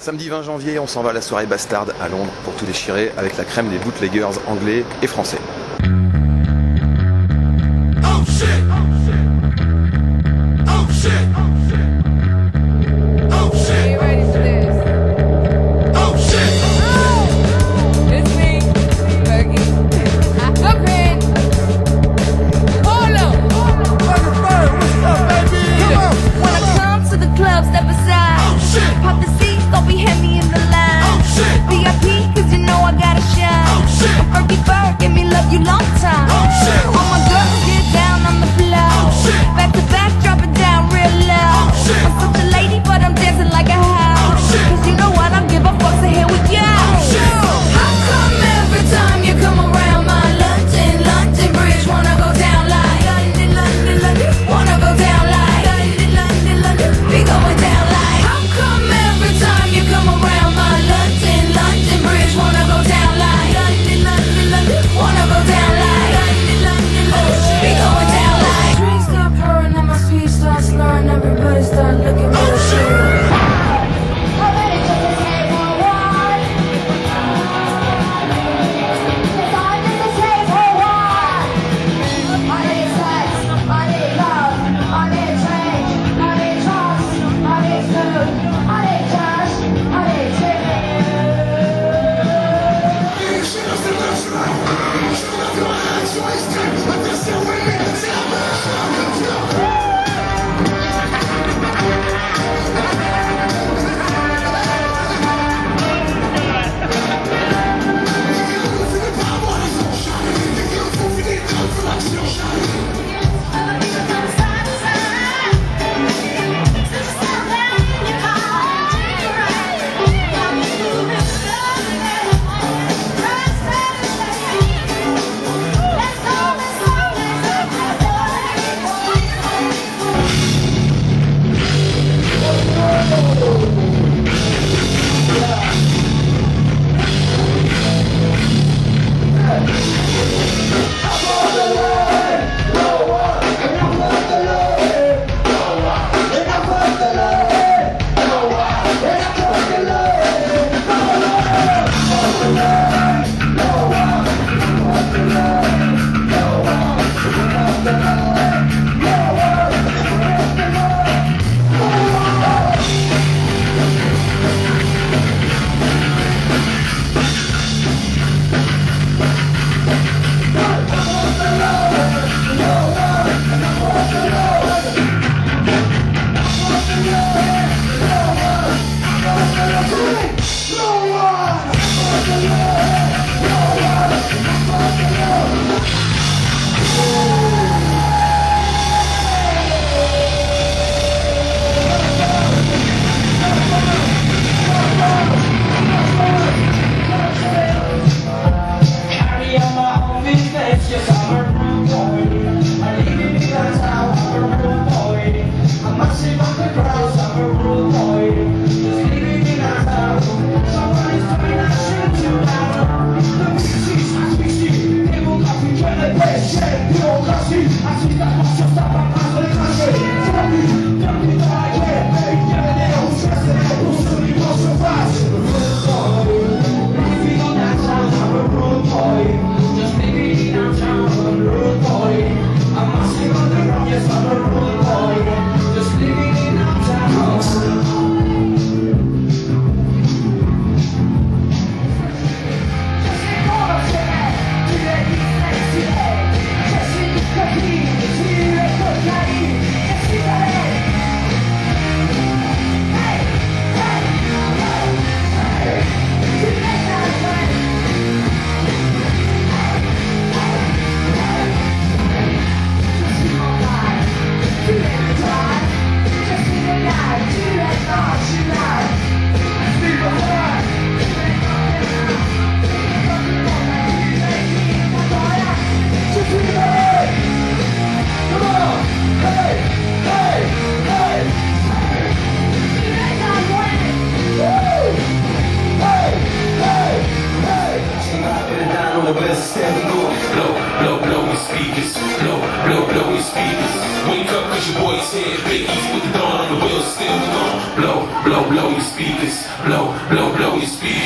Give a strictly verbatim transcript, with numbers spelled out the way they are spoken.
Samedi vingt janvier, on s'en va à la soirée Bastard à Londres pour tout déchirer avec la crème des bootleggers anglais et français. Oh shit! Oh shit! Oh shit! Are you ready for this? Oh shit! Oh! It's me, Fergie. Upgrade! Polo! What's up, baby? Come on! When I come to the club, step aside. Oh shit! Pop the seats, don't be heavy in the line. Oh shit! V I P, cause you know I gotta shine. Oh shit! Fergie Bird, give me love, you Blow, blow, blow your speed.